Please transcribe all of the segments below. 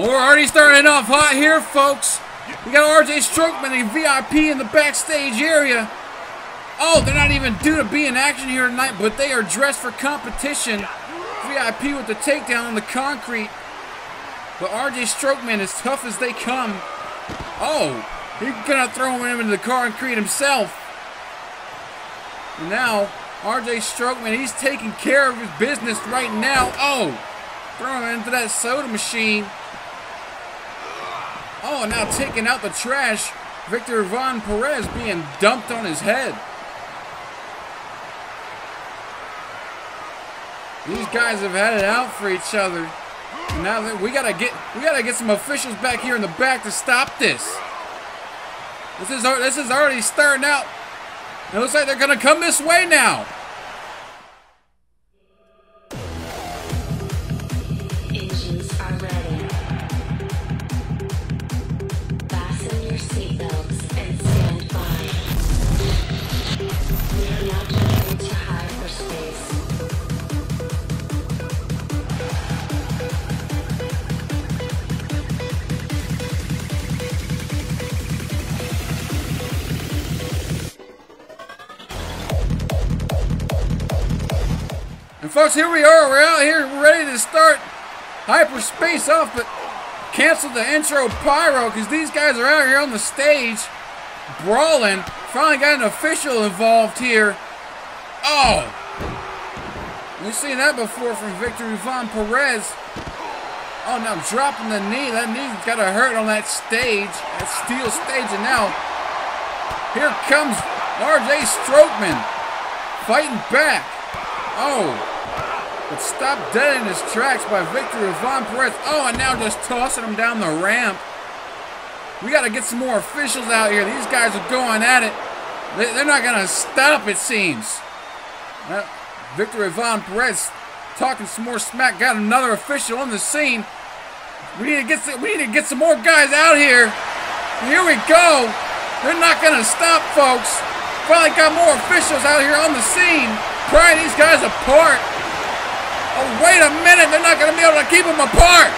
We're already starting off hot here, folks. We got RJ Strokeman, a VIP in the backstage area. Oh, they're not even due to be in action here tonight, but they are dressed for competition. VIP with the takedown on the concrete. But RJ Strokeman, as tough as they come. Oh, he's gonna throw him into the concrete himself. And now, RJ Strokeman, he's taking care of his business right now. Oh, throwing him into that soda machine. Oh, now taking out the trash. Victor Ivan Perez being dumped on his head. These guys have had it out for each other. And now we gotta get some officials back here in the back to stop this. This is already starting out. It looks like they're gonna come this way now. Engines are ready. Fasten your seatbelts and stand by. We are now jumping to hyperspace. And folks, here we are. We're out here. We're ready to start hyperspace off, but cancel the intro pyro because these guys are out here on the stage brawling. Finally got an official involved here. Oh! We've seen that before from Victor Ivan Perez. Oh, now dropping the knee. That knee's got to hurt on that stage, that steel stage. And now, here comes RJ Strokeman fighting back. Oh, but stopped dead in his tracks by Victor Ivan Perez. Oh, and now just tossing him down the ramp. We got to get some more officials out here. These guys are going at it. They're not going to stop, it seems. Victor Ivan Perez talking some more smack. Got another official on the scene. We need to get some more guys out here. Here we go. They're not going to stop, folks. Finally got more officials out here on the scene. Prying these guys apart. Oh, wait a minute. They're not going to be able to keep them apart.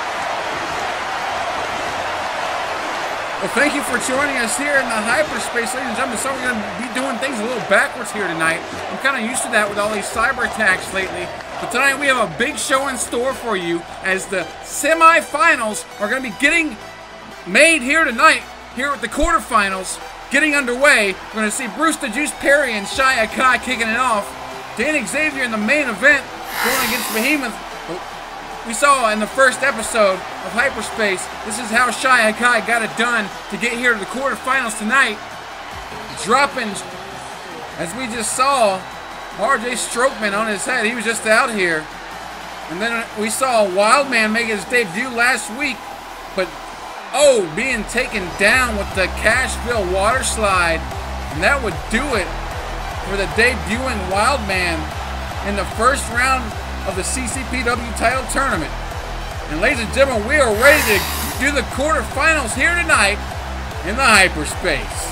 Well, thank you for joining us here in the hyperspace, ladies and gentlemen. So we're going to be doing things a little backwards here tonight. I'm kind of used to that with all these cyber attacks lately. But tonight we have a big show in store for you as the semifinals are going to be getting made here tonight, here with the quarterfinals. Getting underway, we're going to see Bruce the Juice Perry and Shai Akai kicking it off. Dan Xavier in the main event going against Behemoth. We saw in the first episode of Hyperspace, this is how Shai Akai got it done to get here to the quarterfinals tonight. Dropping, as we just saw, RJ Strokeman on his head. He was just out here. And then we saw Wildman make his debut last week, but oh, being taken down with the Cashville water slide. And that would do it for the debuting Wildman in the first round of the CCPW title tournament. And ladies and gentlemen, we are ready to do the quarterfinals here tonight in the hyperspace.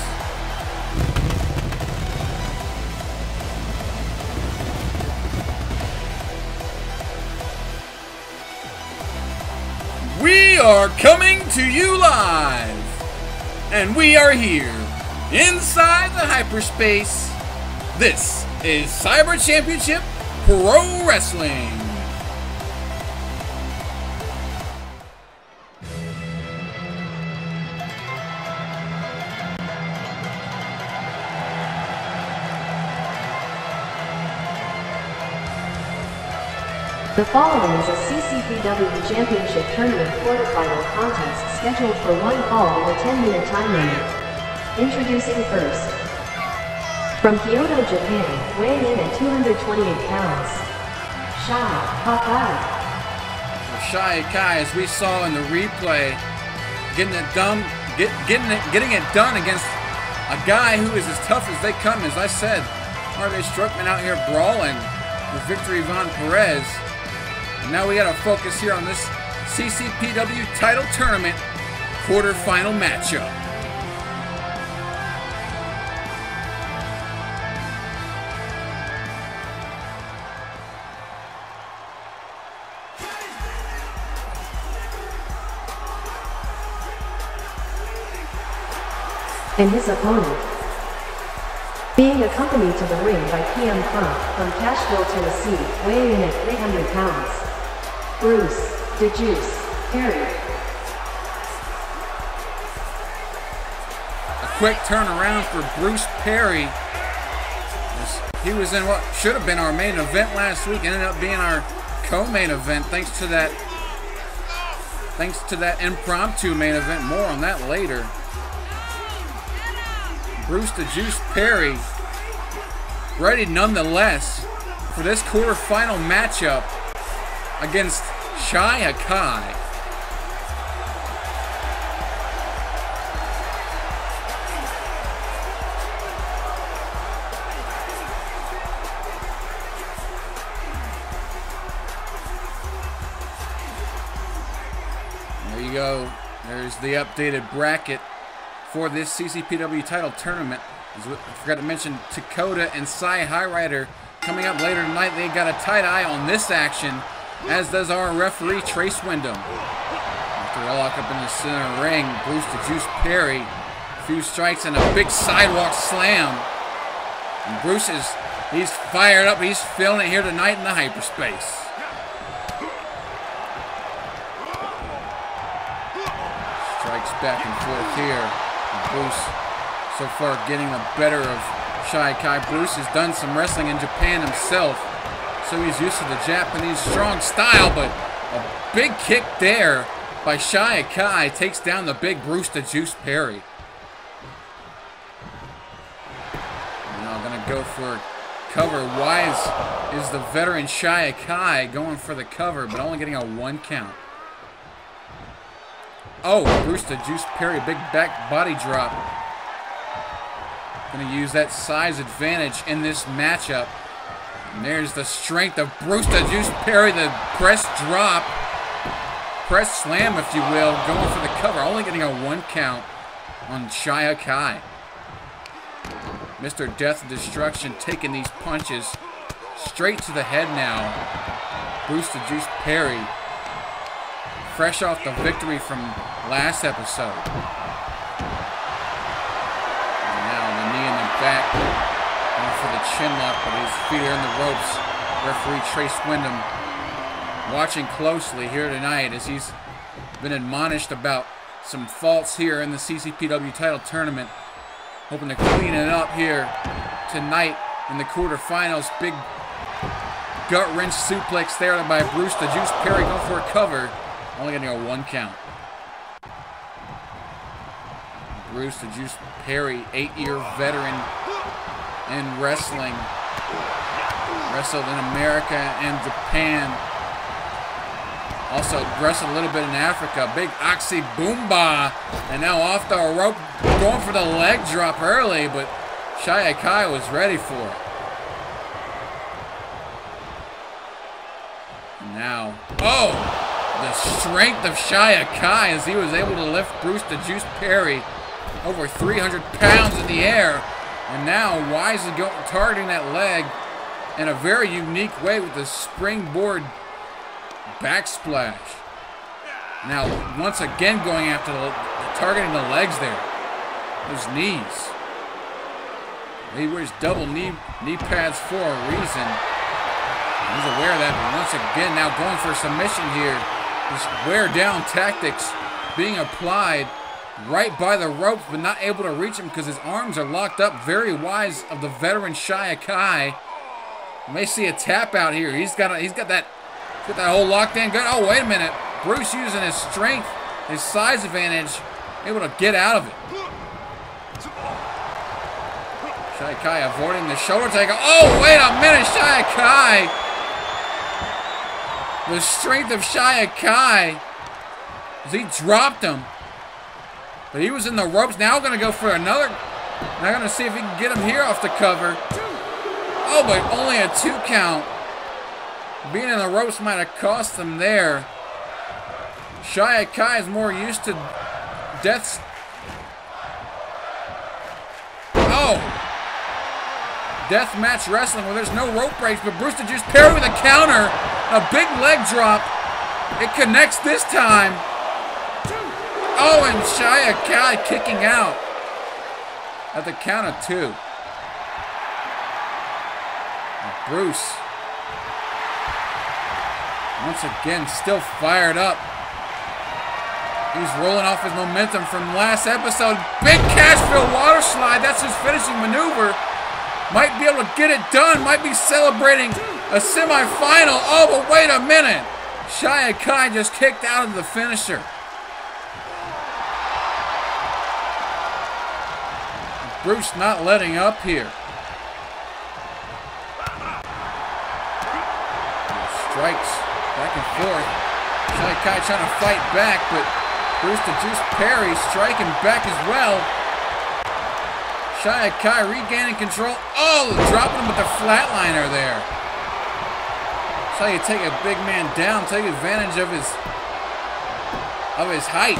We are coming to you live, and we are here inside the hyperspace. This is Cyber Championship Pro Wrestling. The following is a CCPW Championship Tournament quarterfinal contest scheduled for one fall with a 10-minute time limit. Introducing first. From Kyoto, Japan, weighing in at 228 pounds, Shai Akai. Shai Akai, as we saw in the replay, getting it done against a guy who is as tough as they come. As I said, RJ Strokeman out here brawling with Victor Ivan Perez. And now we got to focus here on this CCPW title tournament quarterfinal matchup. and his opponent, being accompanied to the ring by PM Punk from Cashville, Tennessee, weighing in at 300 pounds, Bruce the Juice Perry. A quick turnaround for Bruce Perry. He was in what should have been our main event last week, ended up being our co-main event thanks to that impromptu main event. More on that later. Bruce the Juice Perry ready nonetheless for this quarterfinal matchup against Shai Hakai. There you go. There's the updated bracket for this CCPW title tournament. I forgot to mention Dakota and Cy Highrider coming up later tonight. They got a tight eye on this action, as does our referee Trace Wyndham. After a lock up in the center ring, Bruce the Juice Perry, a few strikes and a big sidewalk slam. And Bruce he's fired up. He's feeling it here tonight in the hyperspace. Strikes back and forth here. And Bruce so far getting the better of Shai Hakai. Bruce has done some wrestling in Japan himself, so he's used to the Japanese strong style, but a big kick there by Shai Hakai takes down the big Bruce the Juice Perry. Now going to go for cover. Wise is the veteran Shai Hakai going for the cover, but only getting a 1 count. Oh, Bruce the Juice Perry, big back body drop. Going to use that size advantage in this matchup. And there's the strength of Bruce the Juice Perry, the press drop. Press slam, if you will, going for the cover. Only getting a 1 count on Shai Hakai. Mr. Death and Destruction taking these punches straight to the head now. Bruce the Juice Perry, fresh off the victory from last episode. And now the knee in the back, going for the chin lock, but his feet are in the ropes. Referee Trace Wyndham watching closely here tonight as he's been admonished about some faults here in the CCPW title tournament. Hoping to clean it up here tonight in the quarterfinals. Big gut wrench suplex there by Bruce the Juice Perry, going for a cover. Only getting a 1 count. Bruce the Juice Perry, 8-year veteran in wrestling. Wrestled in America and Japan. Also wrestled a little bit in Africa. Big Oxy Boomba. And now off the rope, going for the leg drop early, but Shai Hakai was ready for it. And now, oh! The strength of Shai Hakai as he was able to lift Bruce the Juice Perry over 300 pounds in the air. And now Wise is targeting that leg in a very unique way with the springboard backsplash. Now, once again going after targeting the legs there. Those knees. He wears double knee pads for a reason. He's aware of that, but once again now going for a submission here. This wear down tactics being applied right by the ropes, but not able to reach him because his arms are locked up. Very wise of the veteran Shai Hakai. You may see a tap out here. He's got that whole locked in. Good. Oh, wait a minute. Bruce using his strength, his size advantage, able to get out of it. Shai Hakai avoiding the shoulder takeover. Oh, wait a minute, Shai Hakai. The strength of Shai Hakai as he dropped him. But he was in the ropes. Now going to go for another. Now going to see if he can get him here off the cover. Oh, but only a 2 count. Being in the ropes might have cost them there. Shai Hakai is more used to death's. Oh! Deathmatch wrestling where there's no rope breaks, but Bruce the Juice Perry with a counter. A big leg drop. It connects this time. Oh, and Shai Hakai kicking out. at the count of 2. Bruce, once again, still fired up. He's rolling off his momentum from last episode. Big Cashville water slide. That's his finishing maneuver. Might be able to get it done. Might be celebrating a semifinal. Oh, but wait a minute. Shia Kai just kicked out of the finisher. Bruce not letting up here. Strikes back and forth. Shia Kai trying to fight back, but Bruce the Juice Perry striking back as well. Shia Kai regaining control. Oh, dropping him with the flatliner there. That's how you take a big man down, take advantage of his height.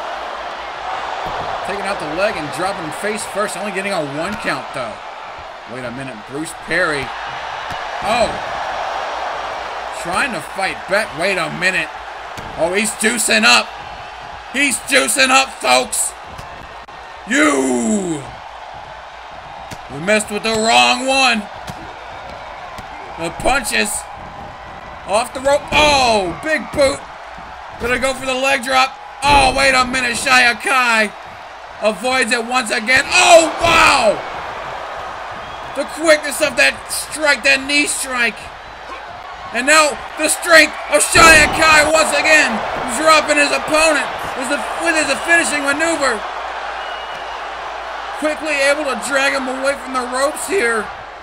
Taking out the leg and dropping him face first, only getting a 1 count though. Wait a minute, Bruce Perry. Oh. Trying to fight back. Wait a minute. Oh, he's juicing up. He's juicing up, folks. You messed with the wrong one. The punches off the rope. Oh, big boot. Gonna go for the leg drop. Oh, wait a minute. Shia Kai avoids it once again. Oh, wow. The quickness of that strike, that knee strike. And now the strength of Shia Kai once again dropping his opponent with his finishing maneuver. Quickly able to drag him away from the ropes here.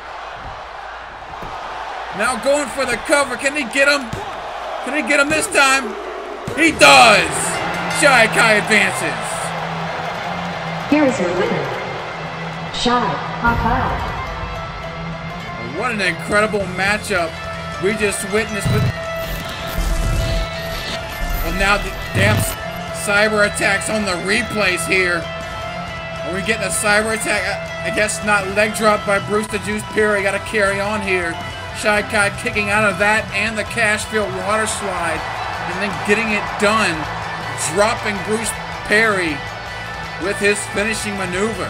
Now going for the cover. Can he get him? Can he get him this time? He does. Shia Kai advances. Here is your winner, Shia Kai. What an incredible matchup we just witnessed with. Well, now the damn cyber attacks on the replays here. Are we getting a cyber attack? I guess not. Leg drop by Bruce the Juice Perry. Got to carry on here. Shia Kai kicking out of that and the Cashville water slide, and then getting it done, dropping Bruce Perry with his finishing maneuver.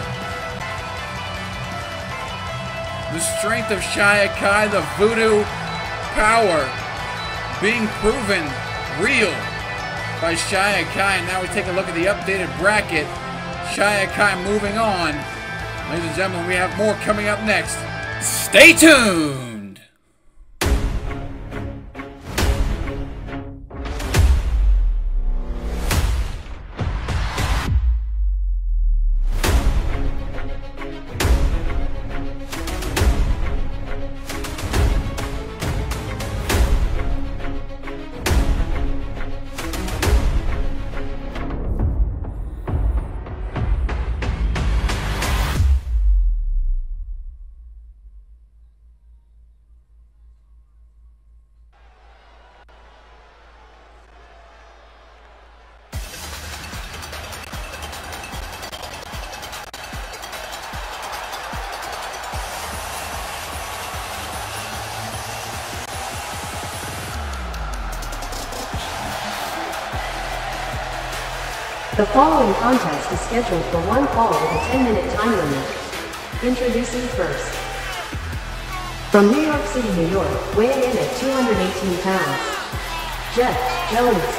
The strength of Shia Kai, the voodoo power being proven real by Shia Kai. And now we take a look at the updated bracket. Shia Kai moving on. Ladies and gentlemen, we have more coming up next. Stay tuned! The following contest is scheduled for one fall with a 10-minute time limit. Introducing first. From New York City, New York, weighing in at 218 pounds, Jet Jones.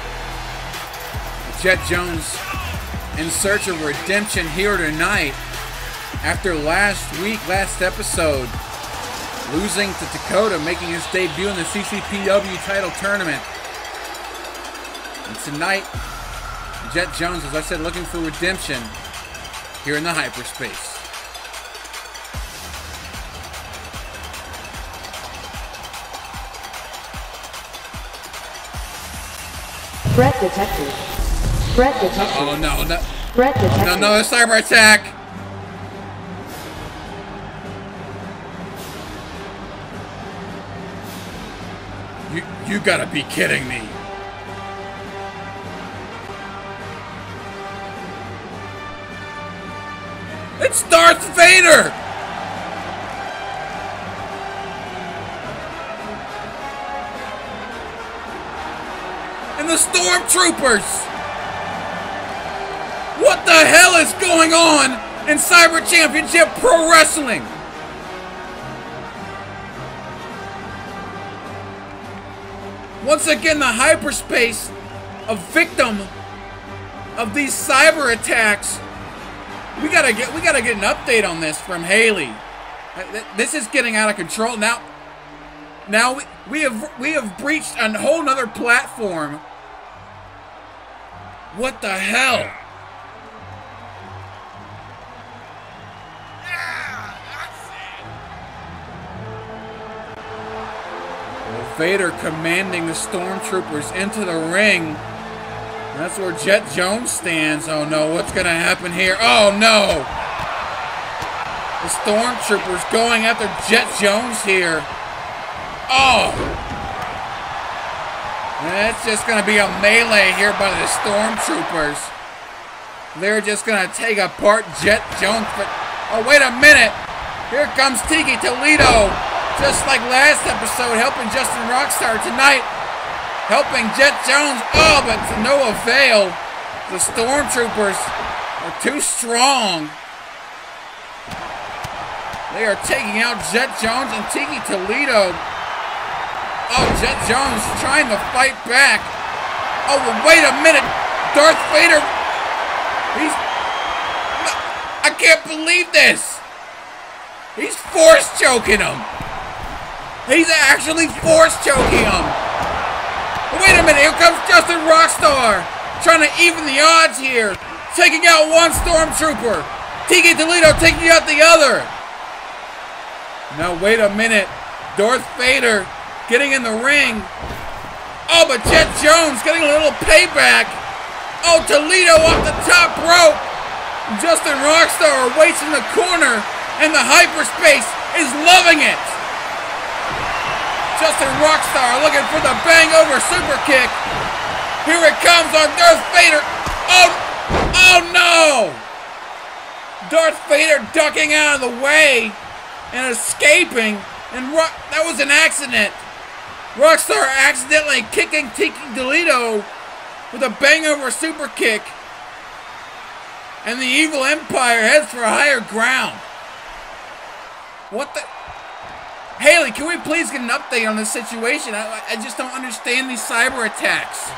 Jet Jones in search of redemption here tonight after last episode, losing to Dakota, making his debut in the CCPW title tournament. And tonight, Jet Jones, as I said, looking for redemption here in the hyperspace. Threat detected. Threat detected. Oh no, no. Threat detected. No, no, a cyber attack. You gotta be kidding me. It's Darth Vader! And the Stormtroopers! What the hell is going on in Cyber Championship Pro Wrestling. Once again, the hyperspace, a victim of these cyber attacks. We gotta get an update on this from Haley. This is getting out of control now. Now we have breached a whole nother platform. What the hell? Vader commanding the Stormtroopers into the ring. That's where Jet Jones stands. Oh no, what's gonna happen here? Oh no! The Stormtroopers going after Jet Jones here. Oh! That's just gonna be a melee here by the Stormtroopers. They're just gonna take apart Jet Jones. But oh, wait a minute! Here comes Tiki Toledo. Just like last episode, helping Justin Rockstar tonight, helping Jet Jones. Oh, but to no avail. The Stormtroopers are too strong. They are taking out Jet Jones and Tiki Toledo. Oh, Jet Jones trying to fight back. Oh, but wait a minute. Darth Vader. I can't believe this. He's force choking him. He's actually force choking him. Wait a minute, here comes Justin Rockstar. Trying to even the odds here. Taking out one Stormtrooper. Tiki Toledo taking out the other. Now wait a minute. Darth Vader getting in the ring. Oh, but Jet Jones getting a little payback. Oh, Toledo off the top rope. Justin Rockstar waits in the corner. And the hyperspace is loving it. Justin Rockstar looking for the bang over super kick. Here it comes on Darth Vader. Oh no! Darth Vader ducking out of the way and escaping. And that was an accident. Rockstar accidentally kicking Tiki Toledo with a bang over super kick. And the Evil Empire heads for higher ground. What the? Haley, can we please get an update on this situation? I just don't understand these cyber attacks.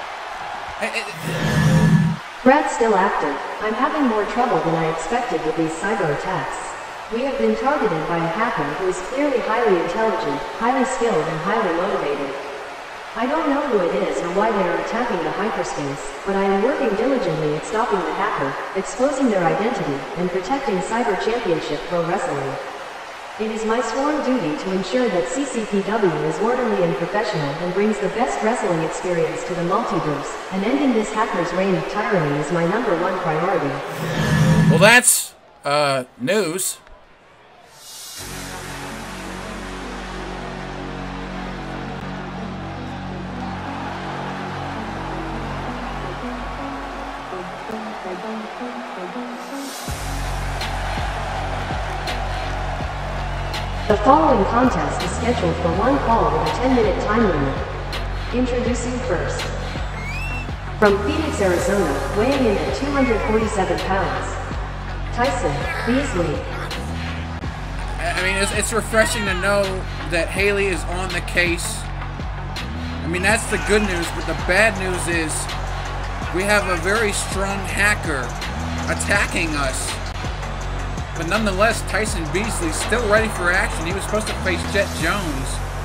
Brad's still active. I'm having more trouble than I expected with these cyber attacks. We have been targeted by a hacker who is clearly highly intelligent, highly skilled, and highly motivated. I don't know who it is or why they are attacking the hyperspace, but I am working diligently at stopping the hacker, exposing their identity, and protecting Cyber Championship Pro Wrestling. It is my sworn duty to ensure that CCPW is orderly and professional and brings the best wrestling experience to the multiverse, and ending this hacker's reign of tyranny is my #1 priority. Well, that's, news. The following contest is scheduled for one fall with a 10-minute time limit. Introducing first. From Phoenix, Arizona, weighing in at 247 pounds, Tyson Beasley. I mean, it's refreshing to know that Haley is on the case. I mean, that's the good news, but the bad news is we have a very strong hacker attacking us. But nonetheless, Tyson Beasley's still ready for action. He was supposed to face Jet Jones.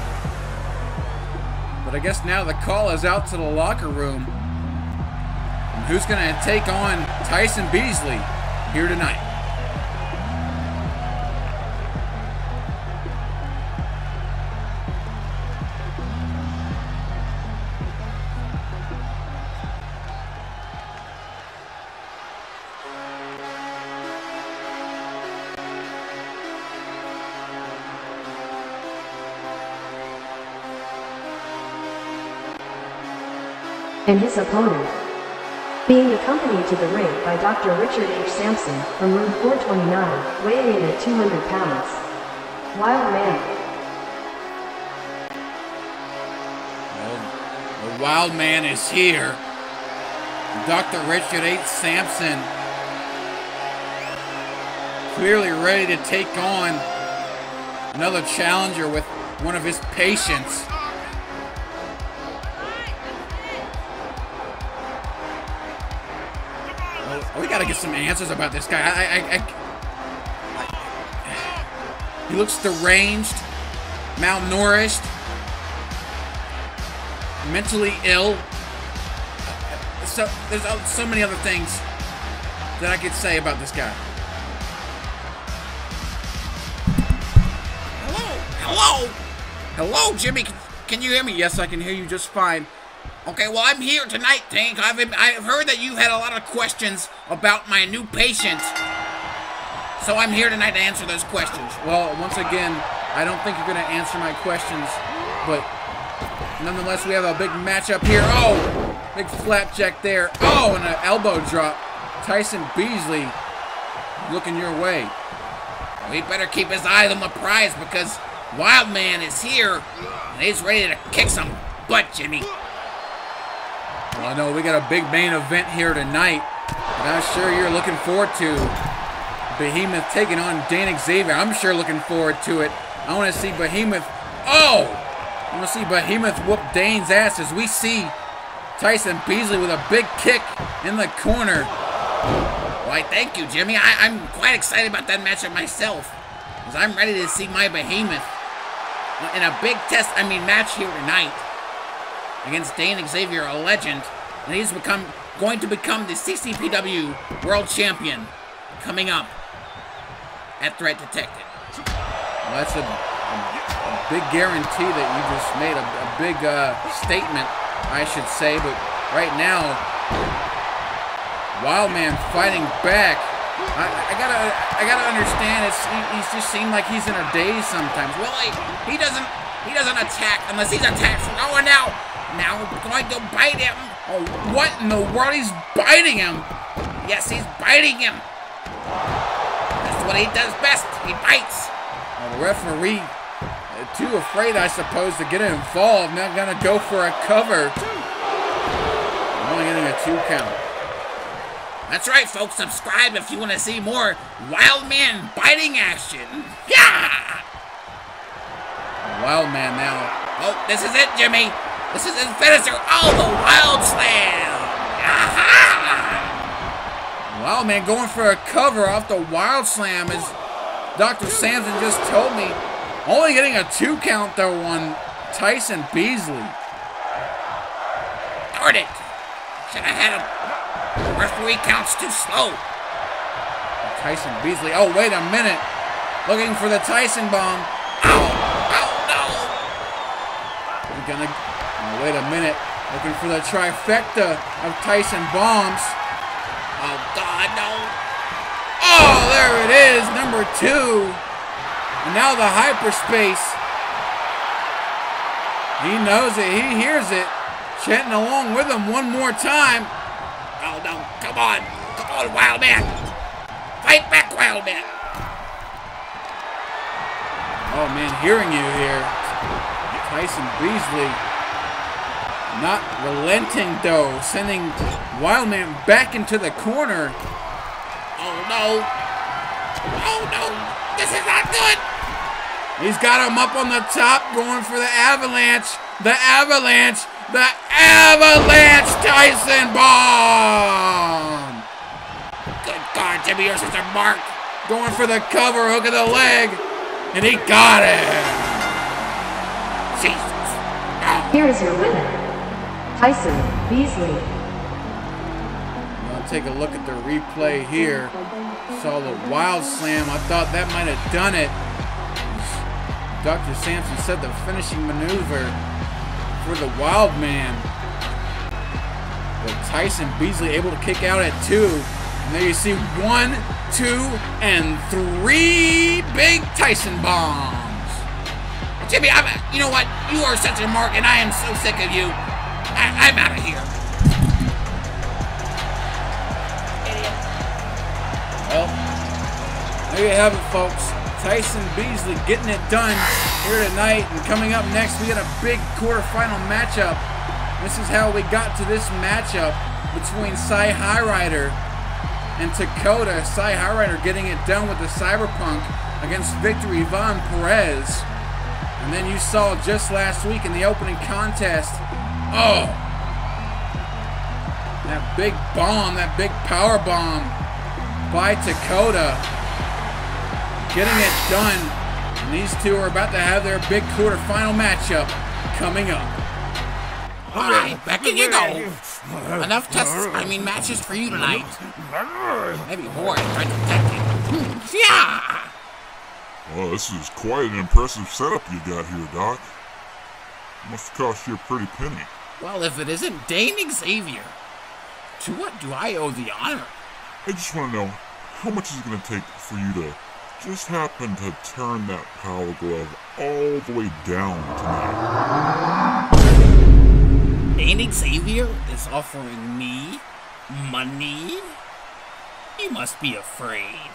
But I guess now the call is out to the locker room. And who's going to take on Tyson Beasley here tonight? And his opponent, being accompanied to the ring by Dr. Richard H. Sampson from room 429, weighing in at 200 pounds, Wild Man. Well, the Wild Man is here. Dr. Richard H. Sampson clearly ready to take on another challenger with one of his patients. Well, we gotta get some answers about this guy. He looks deranged, malnourished, mentally ill. So there's so many other things that I could say about this guy. Hello? Hello, Jimmy. Can you hear me? Yes, I can hear you just fine. Okay, well, I'm here tonight, Tank. I've heard that you've had a lot of questions about my new patient. So I'm here tonight to answer those questions. Well, once again, I don't think you're going to answer my questions, but nonetheless, we have a big matchup here. Oh, big flapjack there. Oh, and an elbow drop. Tyson Beasley looking your way. We better keep his eyes on the prize because Wildman is here and he's ready to kick some butt, Jimmy. Well, I know we got a big main event here tonight, and I'm sure you're looking forward to Behemoth taking on Dane Xavier. I'm sure looking forward to it. I want to see Behemoth. Oh! I want to see Behemoth whoop Dane's ass as we see Tyson Beasley with a big kick in the corner. Why, thank you, Jimmy. I'm quite excited about that matchup myself, because I'm ready to see my Behemoth in a big match here tonight against Dane Xavier, a legend, and he's going to become the CCPW World Champion coming up at Threat Detected. Well, that's a big guarantee that you just made, a big statement, I should say, but right now, Wildman fighting back. I gotta understand. He just seemed like he's in a daze sometimes. Well, he doesn't attack unless he's attacked. Oh, now we're going to bite him. Oh, what in the world? He's biting him. Yes, he's biting him. That's what he does best. He bites. Well, the referee, too afraid, I suppose, to get involved. Not gonna go for a cover. Only getting a 2 count. That's right, folks. Subscribe if you want to see more Wildman biting action. Yeah! Wildman now. Oh, this is it, Jimmy. This is his finisher. Oh, the Wild Slam. Aha! Wildman going for a cover off the Wild Slam, as Dr. Sampson just told me. Only getting a 2 count, though, on Tyson Beasley. Darn it. Should have had him. Referee counts too slow. Tyson Beasley. Oh, wait a minute. Looking for the Tyson bomb. Ow! Oh, no! We're gonna... Oh, wait a minute. Looking for the trifecta of Tyson bombs. Oh, God, no. Oh, there it is. Number 2. And now the hyperspace. He knows it. He hears it. Chanting along with him one more time. Oh, no. Come on. Come on, Wildman. Fight back, Wildman. Oh, man, hearing you here. Tyson Beasley not relenting, though. Sending Wildman back into the corner. Oh, no. Oh, no. This is not good. He's got him up on the top, going for the avalanche. The avalanche. The avalanche Tyson bomb. Good God, Jimmy, yours is a mark. Going for the cover, hook of the leg. And he got it. Jesus. Oh. Here is your winner, Tyson Beasley. I'll take a look at the replay here. Saw the Wild Slam. I thought that might have done it. Dr. Sampson said the finishing maneuver for the Wildman. But Tyson Beasley able to kick out at 2. And there you see 1, 2, and 3 big Tyson bombs. Jimmy, you know what? You are such a mark, and I am so sick of you. I'm out of here. Idiot. Well, there you have it, folks. Tyson Beasley getting it done here tonight. And coming up next, we got a big quarterfinal matchup. This is how we got to this matchup between Cy Highrider and Dakota. Sai Highrider getting it done with the Cyberpunk against Victor Ivan Perez. And then you saw just last week in the opening contest, oh, that big bomb, that big power bomb by Dakota, getting it done. And these two are about to have their big quarterfinal matchup coming up. All right, back in you go. Enough matches for you tonight. Maybe more. Try to protect you. Yeah. Well, this is quite an impressive setup you got here, Doc. Must cost you a pretty penny. Well, if it isn't Dane Xavier, to what do I owe the honor? I just want to know, how much is it going to take for you to just happen to turn that power glove all the way down tonight? Dane Xavier is offering me money? You must be afraid.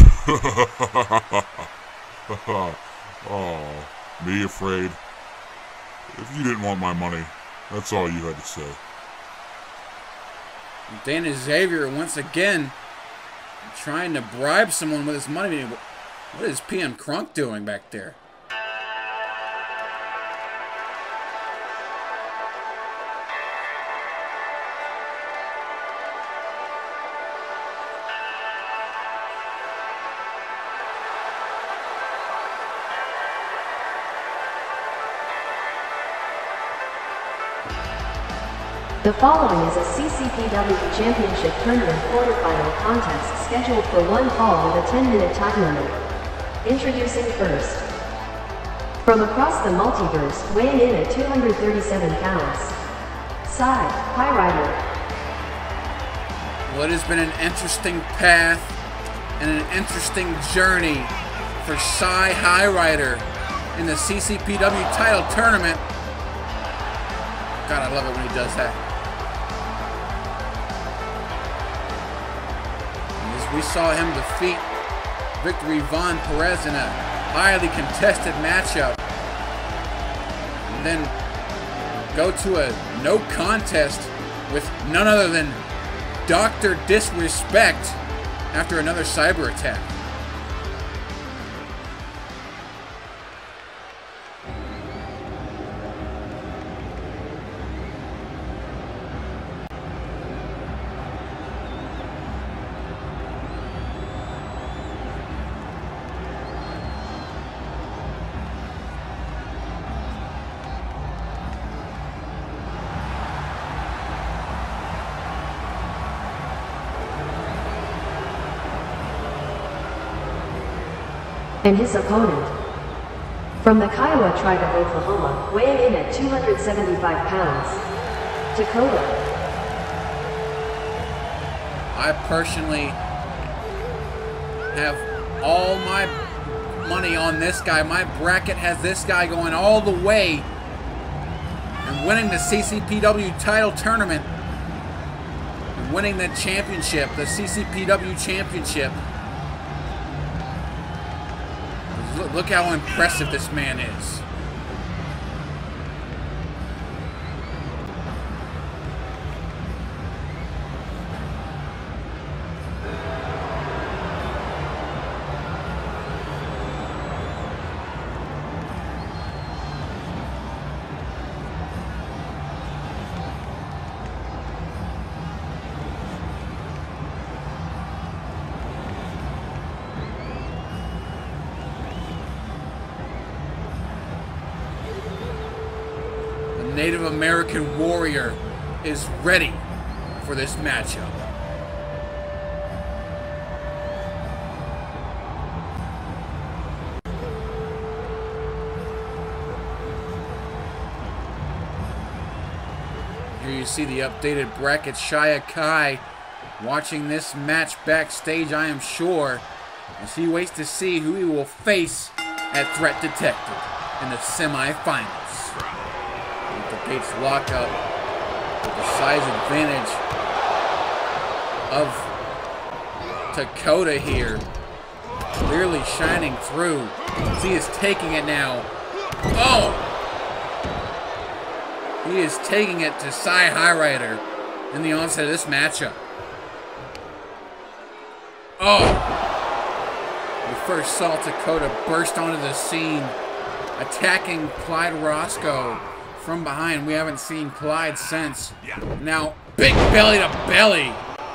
Oh, me afraid? If you didn't want my money, that's all you had to say. Dane Xavier once again trying to bribe someone with his money. What is PM Crunk doing back there? The following is a CCPW Championship Tournament quarterfinal contest scheduled for one fall with a 10-minute time limit. Introducing first. From across the multiverse, weighing in at 237 pounds, Sai Highrider. Well, it has been an interesting path and an interesting journey for Sai Highrider in the CCPW title tournament. God, I love it when he does that. We saw him defeat Victor Ivan Perez in a highly contested matchup. And then go to a no contest with none other than Dr. Disrespect after another cyber attack. And his opponent, from the Kiowa tribe of Oklahoma, weighing in at 275 pounds, Dakota. I personally have all my money on this guy. My bracket has this guy going all the way and winning the CCPW title tournament and winning the championship, the CCPW championship. Look how impressive this man is. Native American warrior is ready for this matchup. Here you see the updated bracket. Shia Kai watching this match backstage, I am sure, as he waits to see who he will face at Threat Detected in the semifinals. Gates lockup with the size advantage of Dakota here, clearly shining through as he is taking it now. Oh! He is taking it to Sai Highrider in the onset of this matchup. Oh! We first saw Dakota burst onto the scene, attacking Clyde Roscoe from behind. We haven't seen Clyde since. Now, big belly to belly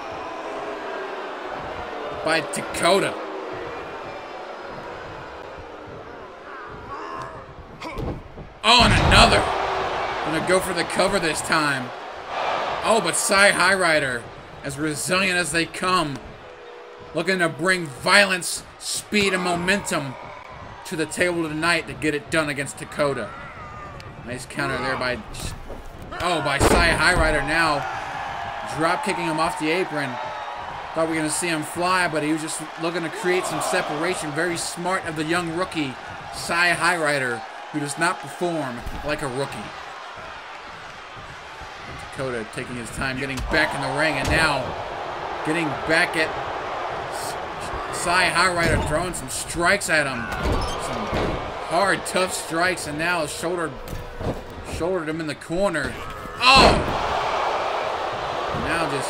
by Dakota. Oh, and another. Gonna go for the cover this time. Oh, but Sai High Rider, as resilient as they come, looking to bring violence, speed, and momentum to the table tonight to get it done against Dakota. Nice counter there by Sai High Rider now. Drop kicking him off the apron. Thought we were going to see him fly, but he was just looking to create some separation. Very smart of the young rookie, Sai High Rider, who does not perform like a rookie. Dakota taking his time getting back in the ring, and now getting back at Sai High Rider, throwing some strikes at him. Some hard, tough strikes, and now shouldered him in the corner. Oh! Now just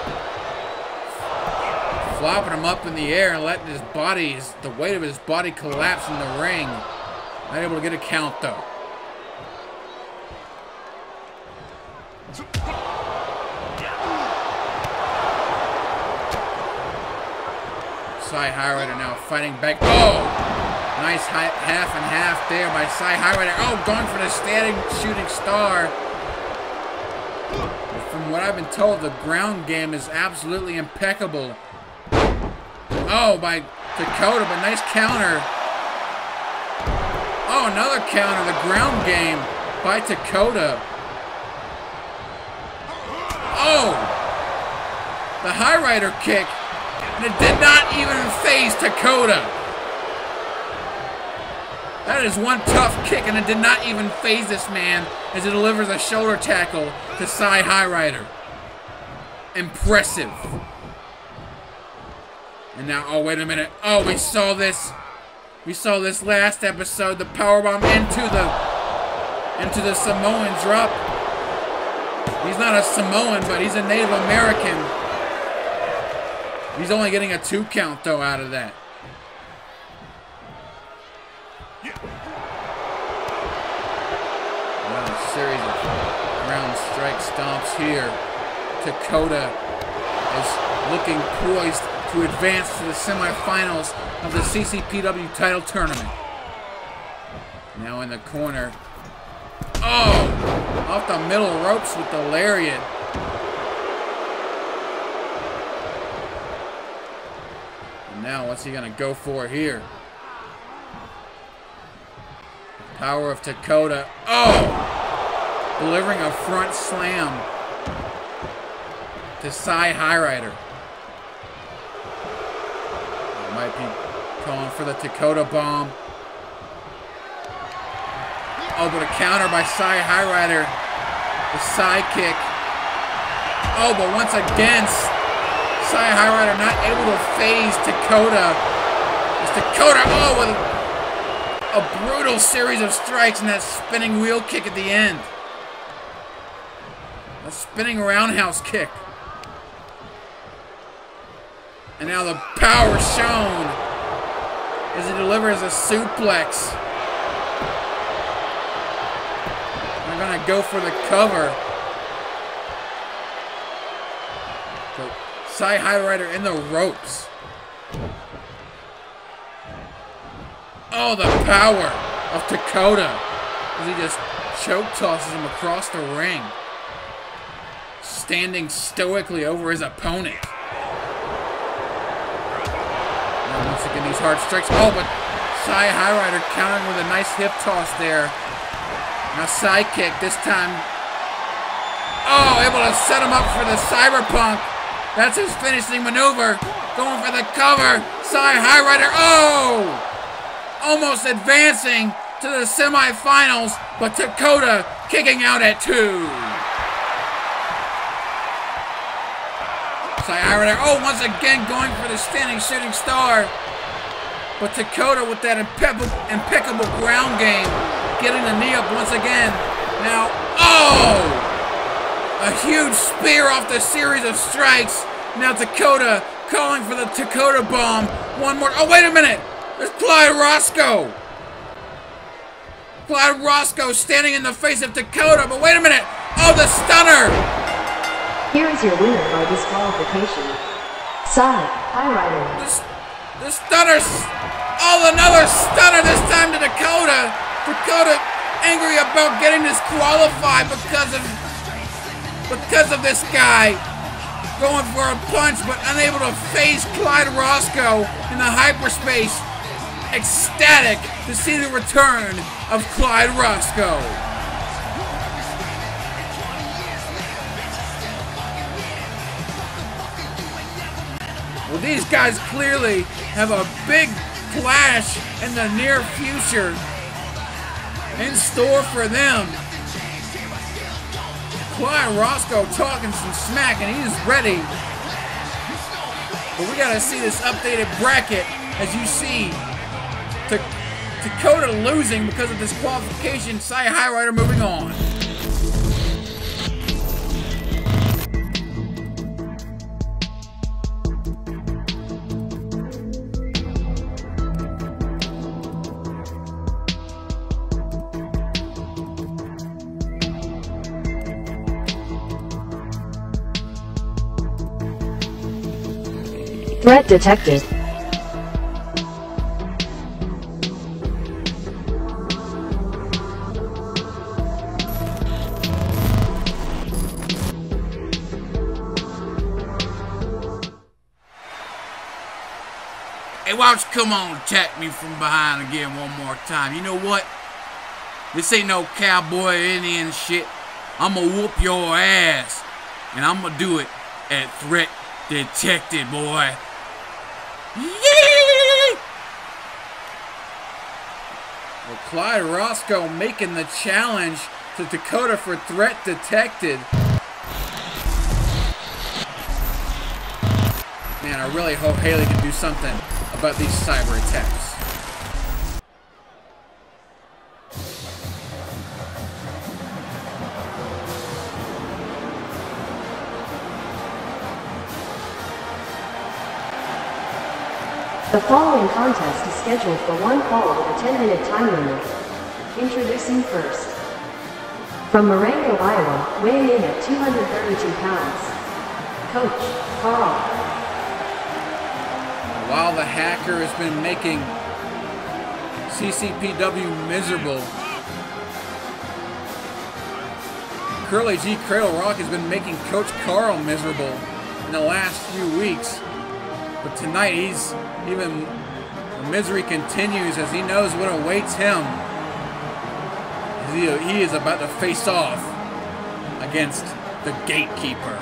flopping him up in the air and letting the weight of his body collapse in the ring. Not able to get a count, though. Sai High Rider now fighting back. Oh! Nice half and half there by Sai High Rider. Oh, going for the standing shooting star. From what I've been told, the ground game is absolutely impeccable. Oh, by Dakota, but nice counter. Oh, another counter. The ground game by Dakota. Oh! The High Rider kick. And it did not even phase Dakota. That is one tough kick, and it did not even phase this man as he delivers a shoulder tackle to Sai High Rider. Impressive. And now, oh, wait a minute. Oh, we saw this. We saw this last episode. The powerbomb into the Samoan drop. He's not a Samoan, but he's a Native American. He's only getting a 2 count, though, out of that. Another series of ground strike stomps here. Dakota is looking poised to advance to the semifinals of the CCPW title tournament. Now in the corner. Oh! Off the middle ropes with the lariat. And now what's he gonna go for here? The power of Dakota. Oh! Delivering a front slam to Sai High Rider. Might be calling for the Dakota bomb. Oh, but a counter by Sai High Rider. The side kick. Oh, but once again, Sai High Rider not able to phase Dakota. It's Dakota, oh, with a brutal series of strikes and that spinning wheel kick at the end. A spinning roundhouse kick. And now the power shown as he delivers a suplex. They're going to go for the cover. So, Sai High Rider in the ropes. Oh, the power of Dakota as he just choke tosses him across the ring. Standing stoically over his opponent. Once again, these hard strikes. Oh, but Sai High Rider countering with a nice hip toss there. Now side kick this time. Oh, able to set him up for the Cyberpunk. That's his finishing maneuver. Going for the cover. Sai High Rider. Oh! Almost advancing to the semifinals, but Dakota kicking out at 2. Sai High Rider. Oh, once again going for the standing shooting star. But Dakota with that impeccable ground game, getting the knee up once again. Now, oh! A huge spear off the series of strikes. Now Dakota calling for the Dakota Bomb. One more. Oh, wait a minute. There's Clyde Roscoe. Clyde Roscoe standing in the face of Dakota. But wait a minute. Oh, the stunner. Here is your winner by disqualification. Sai, High Rider. The stunner. Oh, another stunner, this time to Dakota. Dakota angry about getting disqualified because of this guy going for a punch, but unable to face Clyde Roscoe in the hyperspace. Ecstatic to see the return of Clyde Roscoe. Well, these guys clearly have a big clash in the near future in store for them. Clyde Roscoe talking some smack, and he's ready. But we gotta see this updated bracket. As you see, Dakota losing because of disqualification. Sai High Rider moving on. Threat detected. Hey, why don't you come on and attack me from behind again one more time? You know what? This ain't no cowboy Indian shit. I'ma whoop your ass. And I'ma do it at Threat Detected, boy. Yee! Well, Clyde Roscoe making the challenge to Dakota for Threat Detected. Man, I really hope Haley can do something about these cyber attacks. The following contest is scheduled for one fall with a 10-minute time limit. Introducing first. From Marengo, Iowa, weighing in at 232 pounds. Coach, Carl. While the hacker has been making CCPW miserable, Curly G Cradle Rock has been making Coach Carl miserable in the last few weeks. But tonight, the misery continues as he knows what awaits him. He is about to face off against the Gatekeeper.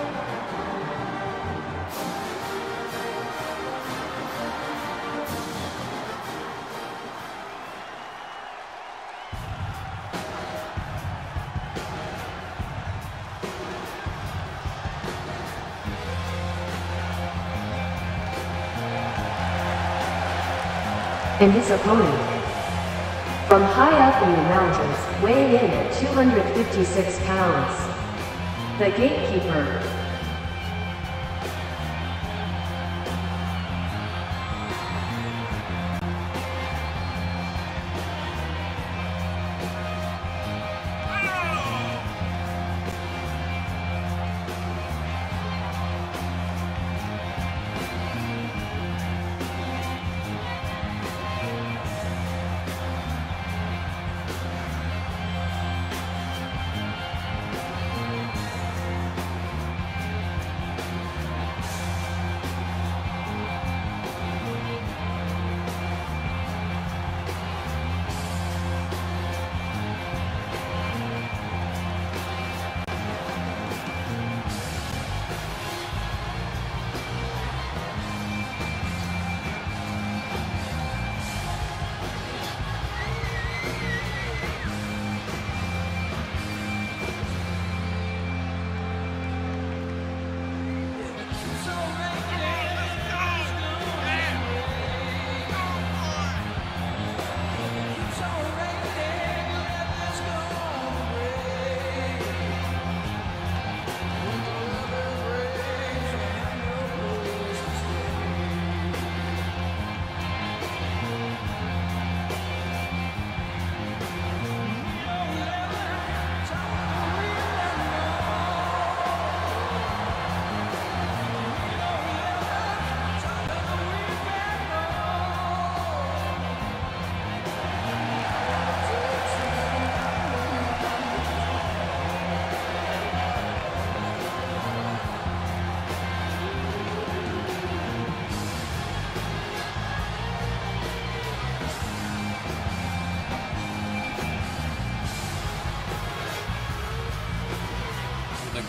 And his opponent. From high up in the mountains, weighing in at 256 pounds. The Gatekeeper.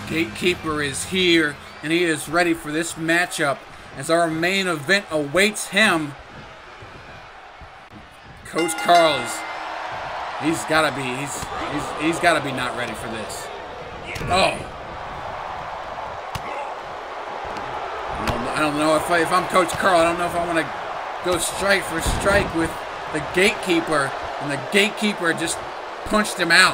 Gatekeeper is here, and he is ready for this matchup as our main event awaits him. Coach Carl is, he's gotta be not ready for this. Oh. I don't know if I'm Coach Carl, I don't know if I want to go strike for strike with the Gatekeeper, and the Gatekeeper just punched him out.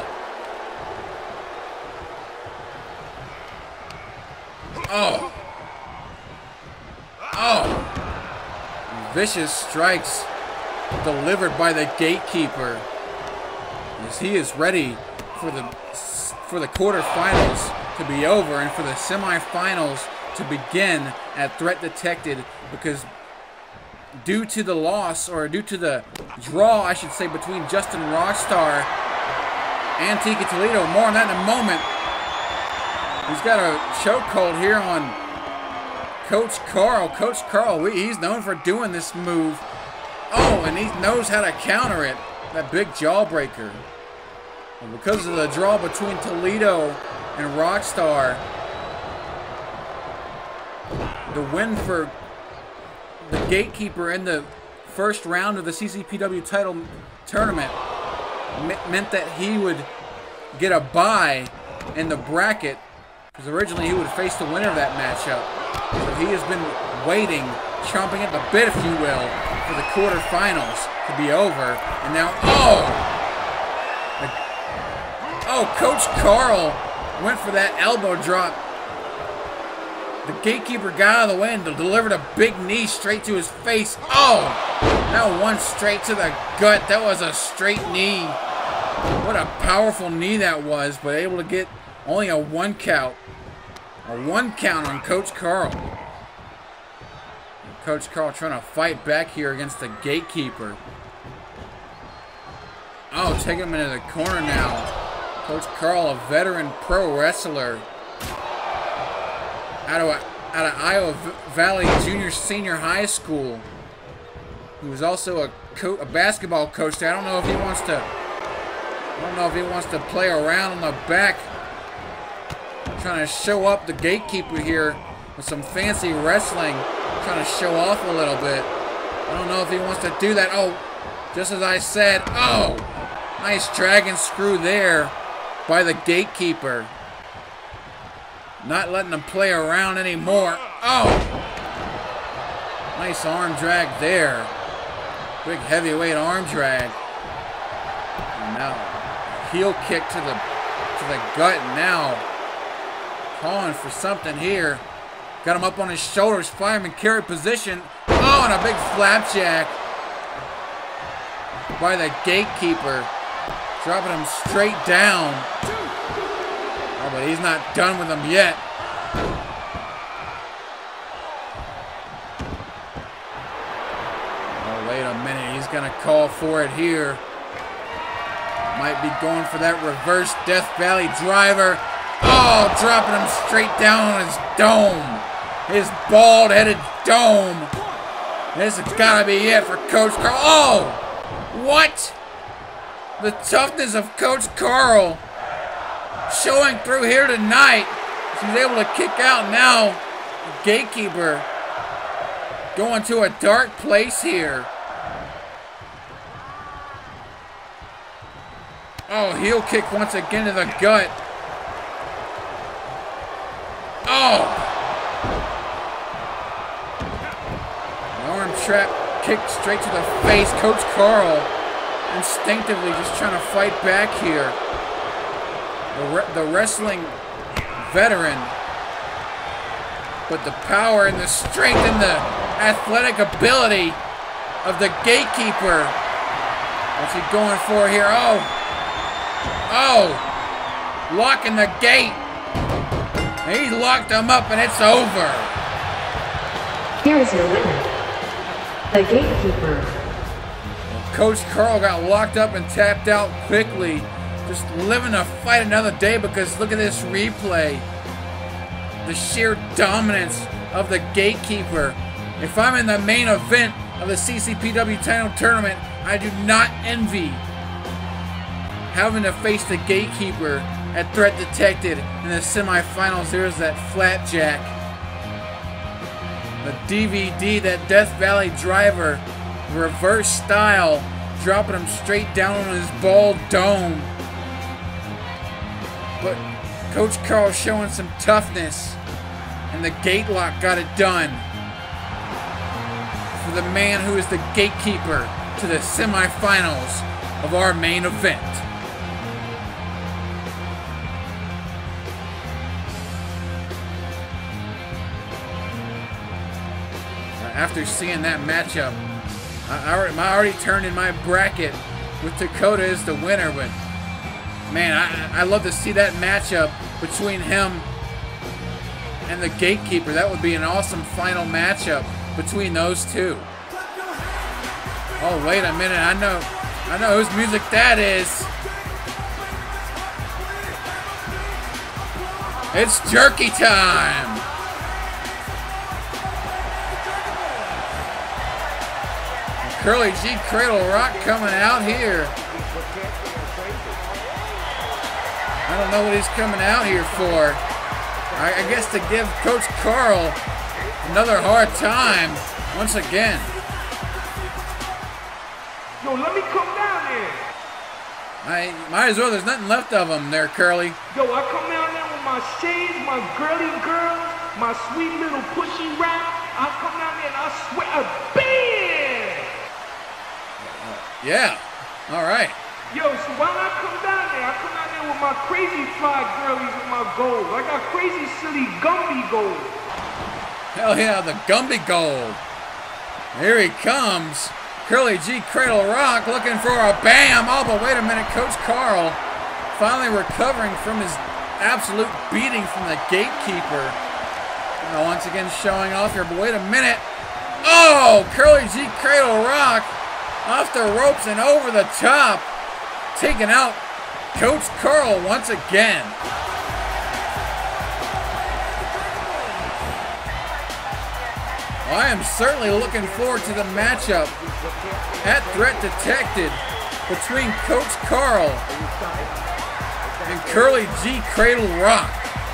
Oh. Oh. Vicious strikes delivered by the Gatekeeper as he is ready for the quarterfinals to be over and for the semifinals to begin at Threat Detected, because due to the loss, or due to the draw, I should say, between Justin Rockstar and Tika Toledo, more on that in a moment. He's got a chokehold here on Coach Carl. Coach Carl, he's known for doing this move. Oh, and he knows how to counter it. That big jawbreaker. And because of the draw between Toledo and Rockstar, the win for the Gatekeeper in the first round of the CCPW title tournament meant that he would get a bye in the bracket, because originally he would face the winner of that matchup. So he has been waiting, chomping at the bit, if you will, for the quarterfinals to be over. And now, Coach Carl went for that elbow drop. The Gatekeeper got out of the way and delivered a big knee straight to his face. Oh! That one straight to the gut. That was a straight knee. What a powerful knee that was, but able to get only a 1 count. A 1 count on Coach Carl. Coach Carl trying to fight back here against the Gatekeeper. Oh, take him into the corner now. Coach Carl, a veteran pro wrestler out of Iowa Valley Junior Senior High School, who is also a basketball coach there. I don't know if he wants to play around on the back, trying to show up the Gatekeeper here with some fancy wrestling, trying to show off a little bit. I don't know if he wants to do that. Oh, just as I said. Oh, nice dragon screw there by the Gatekeeper. Not letting them play around anymore. Oh! Nice arm drag there. Big heavyweight arm drag. And now heel kick to the gut. Now calling for something here. Got him up on his shoulders. Fireman carry position. Oh, and a big flapjack by the Gatekeeper. Dropping him straight down. Oh, but he's not done with him yet. Oh, wait a minute. He's going to call for it here. Might be going for that reverse Death Valley driver. Oh, dropping him straight down on his dome. His bald-headed dome. This has got to be it for Coach Carl. Oh! What? The toughness of Coach Carl showing through here tonight. She's able to kick out now. Gatekeeper going to a dark place here. Oh, heel kick once again to the gut. Oh! An arm trap kick straight to the face. Coach Carl instinctively just trying to fight back here. The wrestling veteran, but the power and the strength and the athletic ability of the Gatekeeper. What's he going for here? Oh! Oh! Locking the gate. He locked him up and it's over. Here is your winner, the Gatekeeper. Coach Carl got locked up and tapped out quickly. Just living to fight another day, because look at this replay. The sheer dominance of the Gatekeeper. If I'm in the main event of the CCPW title tournament, I do not envy having to face the Gatekeeper at Threat Detected. In the semifinals, there's that Flapjack. The DVD, that Death Valley Driver, reverse style, dropping him straight down on his bald dome. But Coach Carl showing some toughness, and the gate lock got it done for the man who is the gatekeeper to the semifinals of our main event. After seeing that matchup, I already turned in my bracket with Dakota as the winner, but man, I love to see that matchup between him and the gatekeeper. That would be an awesome final matchup between those two. Oh, wait a minute. I know whose music that is. It's jerky time. Curly G Cradle Rock coming out here. I don't know what he's coming out here for. I guess to give Coach Carl another hard time once again. Yo, let me come down there. I might as well. There's nothing left of them there, Curly. Yo, I come down there with my shades, my girly girl, my sweet little pushy rap. I come down there and I swear, bam! Yeah. All right. Yo, so while I come down there with my crazy fly girlies with my gold. I got crazy silly Gumby gold. Hell yeah, the Gumby Gold. Here he comes. Curly G Cradle Rock looking for a bam. Oh, but wait a minute. Coach Carl finally recovering from his absolute beating from the gatekeeper. Once again showing off here, but wait a minute. Oh, Curly G Cradle Rock off the ropes and over the top, taking out Coach Carl once again. Well, I am certainly looking forward to the matchup at Threat Detected between Coach Carl and Curly G Cradle Rock.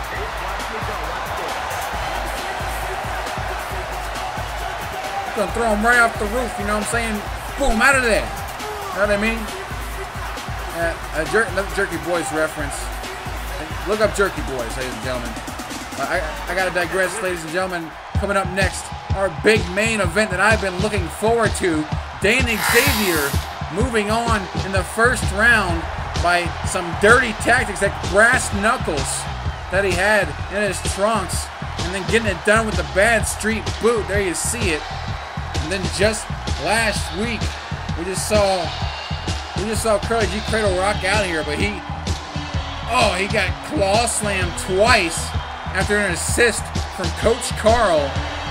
Gonna throw him right off the roof, you know what I'm saying? Boom, out of there. You know what I mean? Another Jerky Boys reference. Look up Jerky Boys, ladies and gentlemen. I gotta digress, ladies and gentlemen. Coming up next, our big main event that I've been looking forward to. Dane Xavier moving on in the first round by some dirty tactics, that brass knuckles that he had in his trunks, and then getting it done with the bad street boot. There you see it. And then just last week, we just saw Curly G Cradle Rock out here, but he got claw slammed twice after an assist from Coach Carl.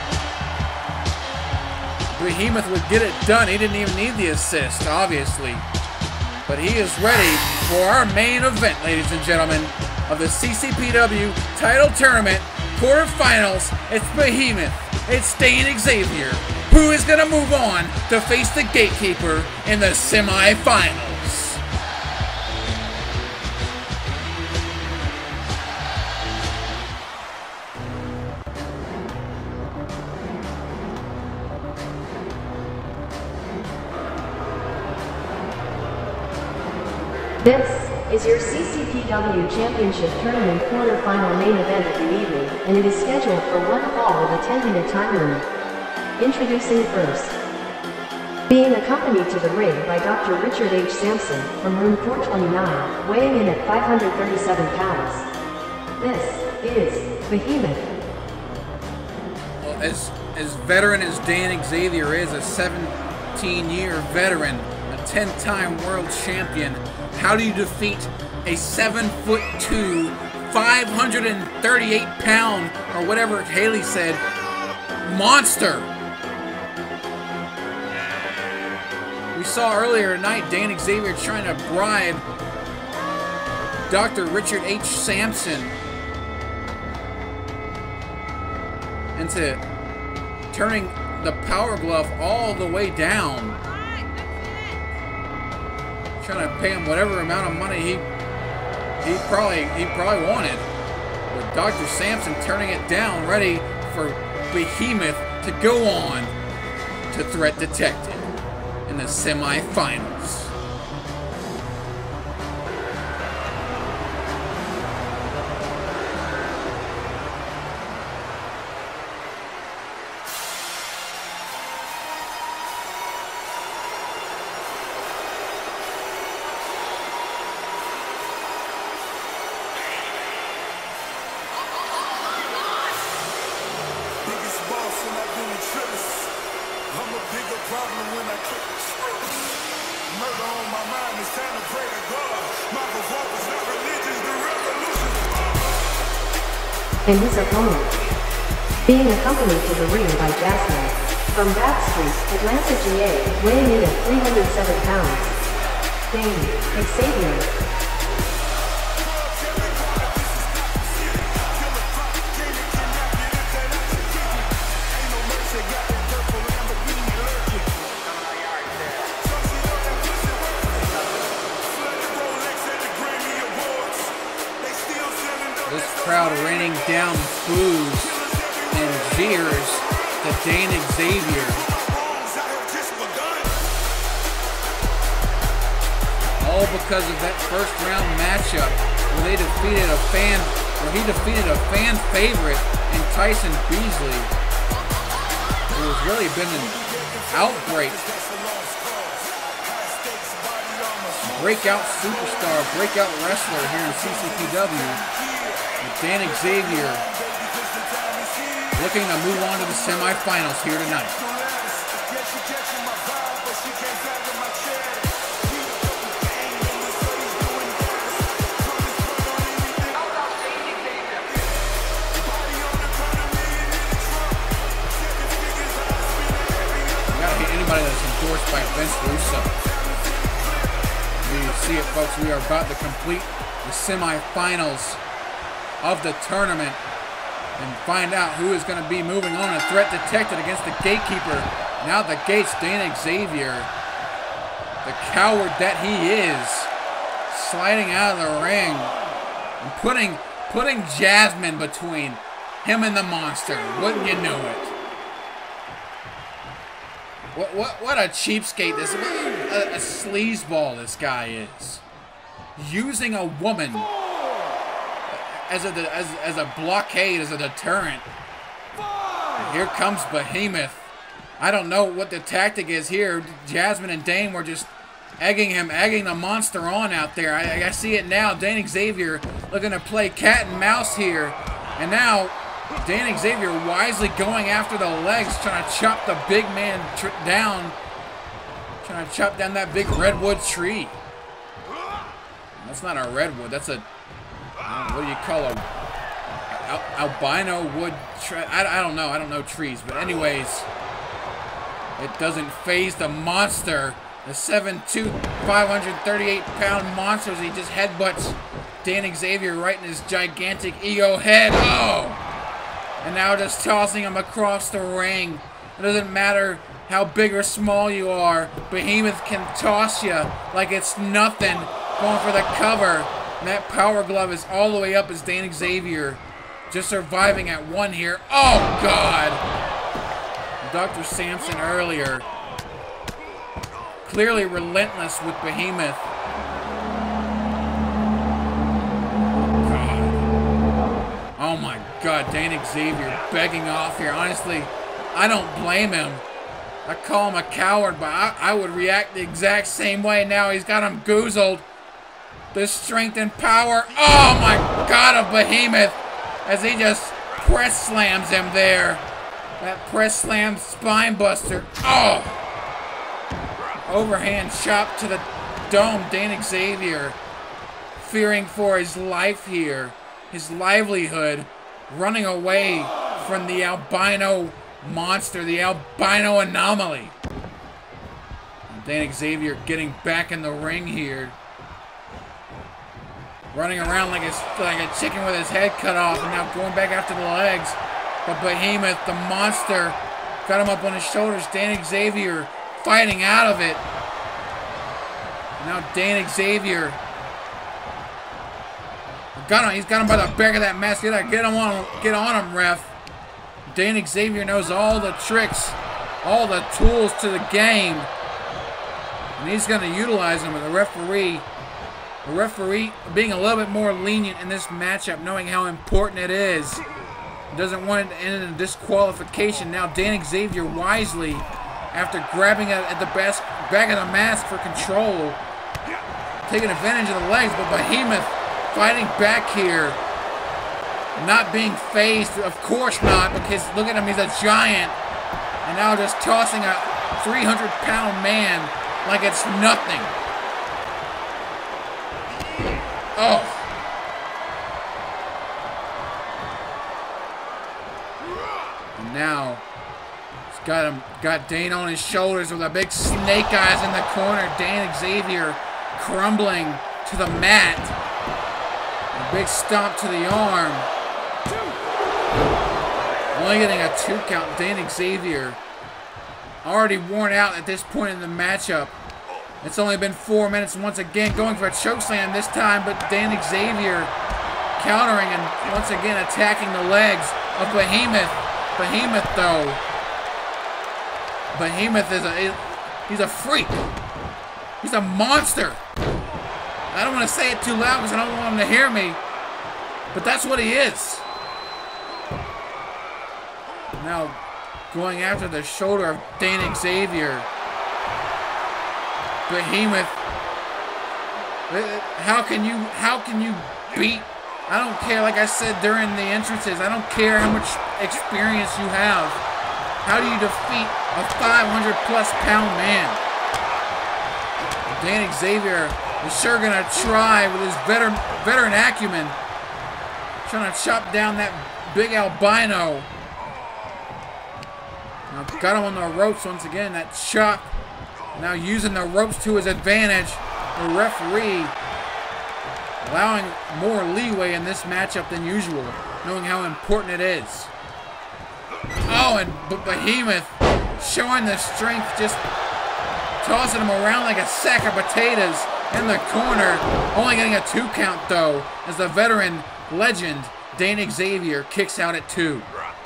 Behemoth would get it done. He didn't even need the assist, obviously. But he is ready for our main event, ladies and gentlemen, of the CCPW title tournament quarterfinals. It's Behemoth. It's Dane Xavier, who is going to move on to face the gatekeeper in the semifinals. This is your CCPW Championship Tournament quarterfinal main event of the evening, and it is scheduled for one fall with a 10-minute time limit. Introducing first. Being accompanied to the ring by Dr. Richard H. Sampson from room 429, weighing in at 537 pounds. This is Behemoth. Well, as veteran as Dane Xavier is, a 17-year veteran, a 10-time world champion, how do you defeat a 7'2", 538-pound, or whatever Haley said, monster? We saw earlier tonight Dane Xavier trying to bribe Dr. Richard H. Sampson into turning the Power Glove all the way down. Trying to pay him whatever amount of money he probably wanted. But Dr. Sampson turning it down, ready for Behemoth to go on to Threat Detected in the semifinals. And his opponent, being accompanied to the ring by Jasmine, from Backstreet, Atlanta, GA, weighing in at 307 pounds, Dane Xavier. This crowd raining down boos and jeers to Dane Xavier. All because of that first round matchup where he defeated a fan favorite in Tyson Beasley, who has really been an outbreak. Breakout superstar, breakout wrestler here in CCPW. Dane Xavier looking to move on to the semifinals here tonight. You gotta hate anybody that's endorsed by Vince Russo. You see it, folks. We are about to complete the semifinals of the tournament and find out who is going to be moving on. A Threat Detected against the Gatekeeper. Now the gates, Dane Xavier, the coward that he is, sliding out of the ring and putting Jasmine between him and the monster. Wouldn't you know it? What a cheapskate this is. A sleazeball this guy is. Using a woman as a blockade, as a deterrent. And here comes Behemoth. I don't know what the tactic is here. Jasmine and Dane were just egging the monster on out there. I see it now. Dane Xavier looking to play cat and mouse here. And now Dane Xavier wisely going after the legs, trying to chop the big man down. Trying to chop down that big redwood tree. That's not a redwood. That's a, what do you call a albino wood tree? I don't know. I don't know trees. But anyways, it doesn't phase the monster. The 7'2", 538-pound monster as he just headbutts Dane Xavier right in his gigantic ego head. Oh! And now just tossing him across the ring. It doesn't matter how big or small you are. Behemoth can toss you like it's nothing. Going for the cover. And that power glove is all the way up as Dane Xavier just surviving at one here. Oh, God! Dr. Sampson earlier. Clearly relentless with Behemoth. God. Oh, my God. Dane Xavier begging off here. Honestly, I don't blame him. I call him a coward, but I would react the exact same way. Now he's got him goozled. The strength and power, oh my God, of Behemoth as he just press slams him there. That press slam spine buster. Oh! Overhand chop to the dome. Dane Xavier fearing for his life here. His livelihood. Running away from the albino monster. The albino anomaly. And Dane Xavier getting back in the ring here. Running around like a chicken with his head cut off, and now going back after the legs. But Behemoth, the monster, got him up on his shoulders. Dane Xavier fighting out of it. Now Dane Xavier Got him. He's got him by the back of that mask. Get on him, ref. Dan Xavier knows all the tricks, all the tools to the game, and he's going to utilize them. With the referee being a little bit more lenient in this matchup, knowing how important it is. Doesn't want it to end in a disqualification. Now Dan Xavier wisely, after grabbing at the back of the mask for control, taking advantage of the legs, but Behemoth fighting back here. Not being phased, of course not, because look at him, he's a giant. And now just tossing a 300-pound man like it's nothing. Oh. And now, he's got Dane on his shoulders with a big snake eyes in the corner. Dan Xavier crumbling to the mat. A big stomp to the arm. Only getting a 2 count. Dan Xavier already worn out at this point in the matchup. It's only been 4 minutes. Once again going for a chokeslam this time, but Dan Xavier countering and once again attacking the legs of Behemoth. Behemoth though. Behemoth he's a freak. He's a monster. I don't want to say it too loud because I don't want him to hear me, but that's what he is. Now going after the shoulder of Dan Xavier. Behemoth. How can you beat? I don't care, like I said during the entrances, I don't care how much experience you have. How do you defeat a 500+ pound man? Dan Xavier is sure gonna try with his veteran acumen, trying to chop down that big albino. Now got him on the ropes once again, that chop. Now using the ropes to his advantage. The referee allowing more leeway in this matchup than usual, knowing how important it is. Oh, and Behemoth showing the strength, just tossing him around like a sack of potatoes in the corner. Only getting a 2 count though, as the veteran legend Dan Xavier kicks out at 2.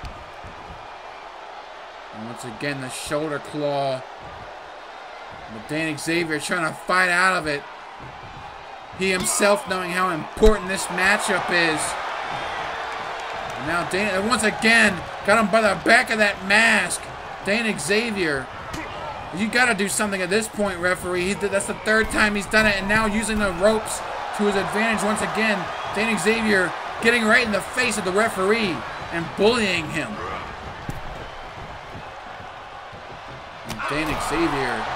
And once again, the shoulder claw. But Dan Xavier trying to fight out of it. He himself knowing how important this matchup is. And now Dan, once again, got him by the back of that mask. Dan Xavier. You got to do something at this point, referee. That's the 3rd time he's done it, and now using the ropes to his advantage once again. Dan Xavier getting right in the face of the referee and bullying him. And Dan Xavier,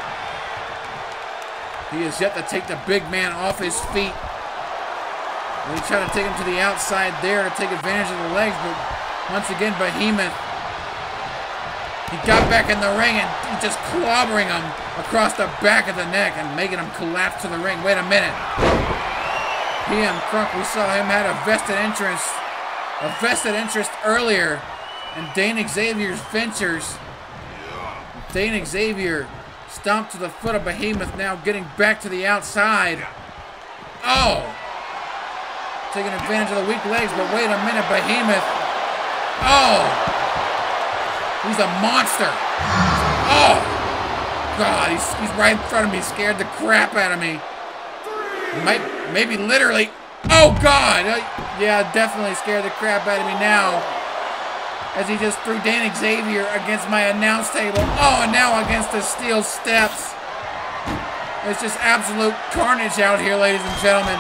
he is yet to take the big man off his feet. He tried to take him to the outside there to take advantage of the legs, but once again, Behemoth, he got back in the ring and he's just clobbering him across the back of the neck and making him collapse to the ring. Wait a minute. PM Crunk, we saw him had a vested interest earlier in Dan Xavier's ventures. Dan Xavier stomped to the foot of Behemoth, now getting back to the outside. Oh! Taking advantage of the weak legs, but wait a minute, Behemoth. Oh! He's a monster. Oh! God, he's right in front of me, scared the crap out of me. Maybe literally. Oh, God! Yeah, definitely scared the crap out of me now. As he just threw Dan Xavier against my announce table. Oh, and now against the steel steps. It's just absolute carnage out here, ladies and gentlemen.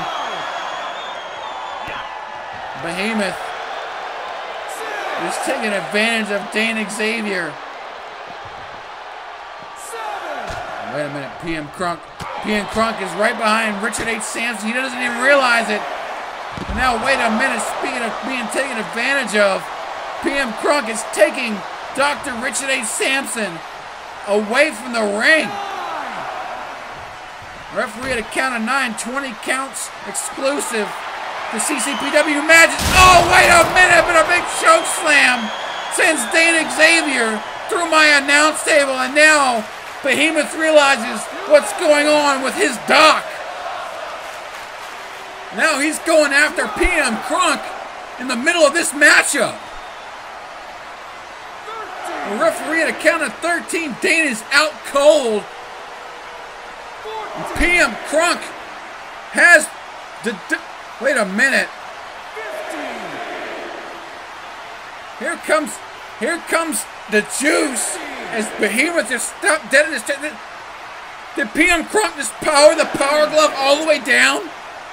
Behemoth is taking advantage of Dan Xavier. Wait a minute, PM Crunk. PM Crunk is right behind Richard H. Sampson. He doesn't even realize it. And now, wait a minute, speaking of being taken advantage of, PM Crunk is taking Dr. Richard H. Sampson away from the ring. Referee at a count of 9, 20 counts exclusive. The CCPW matches. Oh, wait a minute, but a big choke slam sends Dan Xavier through my announce table, and now Behemoth realizes what's going on with his doc. Now he's going after PM Crunk in the middle of this matchup. The referee at a count of 13. Dana's out cold. And PM Crunk has wait a minute. Here comes the Juice as Behemoth just stopped dead in his chest. Did PM Crunk just power the Power Glove all the way down?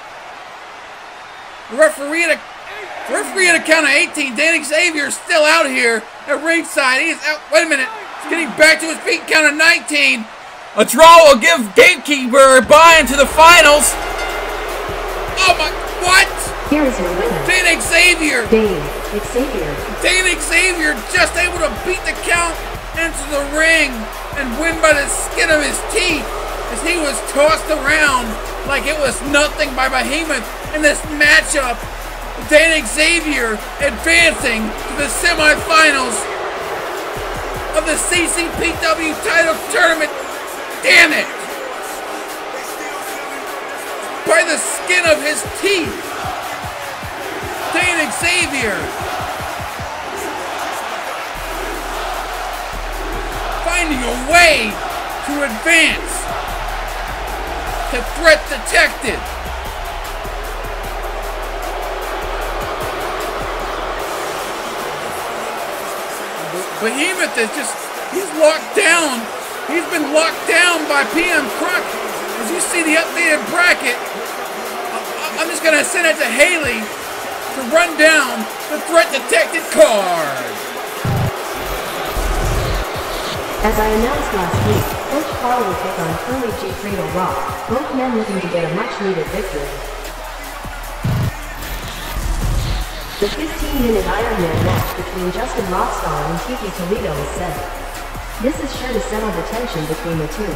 The referee at a count of 18. Danny Xavier is still out here at ringside. He is out. Wait a minute. He's getting back to his feet. Count of 19. A draw will give Gatekeeper a bye into the finals. Oh my! What? Here is your winner. Danny Xavier. Dane Xavier. Danny Xavier just able to beat the count into the ring and win by the skin of his teeth as he was tossed around like it was nothing by Behemoth in this matchup. Danny Xavier advancing to the semifinals of the CCPW title tournament. Damn it! By the skin of his teeth. Danny Xavier finding a way to advance to Threat Detected. Behemoth is he's locked down. He's been locked down by PM Crunk. As you see the updated bracket, I'm just going to send it to Haley to run down the Threat Detected card. As I announced last week, Coach Paul will take on Curly G. Cradle Rock, both men looking to get a much-needed victory. The 15-minute Iron Man match between Justin Rockstar and Tiki Toledo is set. This is sure to settle the tension between the two.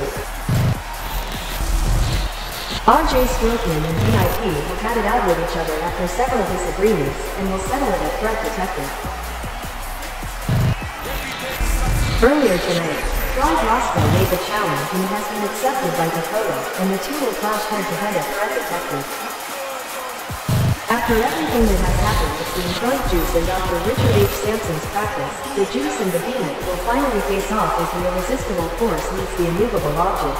RJ Strokeman and VIP have had it out with each other after several disagreements and will settle it at Threat Detective. Earlier tonight, Rod Roscoe made the challenge and has been accepted by Dakota, and the two will clash head-to-head at Threat Detective. After everything that has happened between Drunk Juice and Dr. Richard H. Sampson's practice, the Juice and the Behemoth will finally face off as the irresistible force meets the immovable object.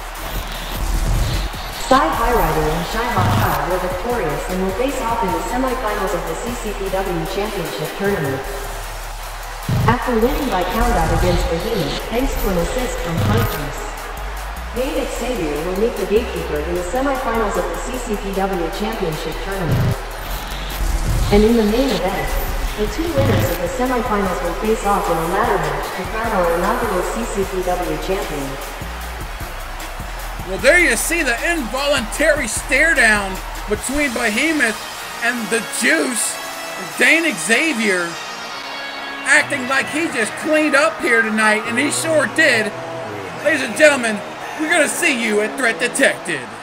Side Highrider and Shyhawk Kyle were victorious and will face off in the semifinals of the CCPW Championship Tournament. After winning by countout against Behemoth, thanks to an assist from Drunk Juice, Dave Xavier will meet the Gatekeeper in the semifinals of the CCPW Championship Tournament. And in the main event, the two winners of the semifinals will face off in a ladder match to crown our inaugural CCPW champion. Well, there you see the involuntary stare down between Behemoth and the Juice. Dane Xavier acting like he just cleaned up here tonight, and he sure did. Ladies and gentlemen, we're going to see you at Threat Detected.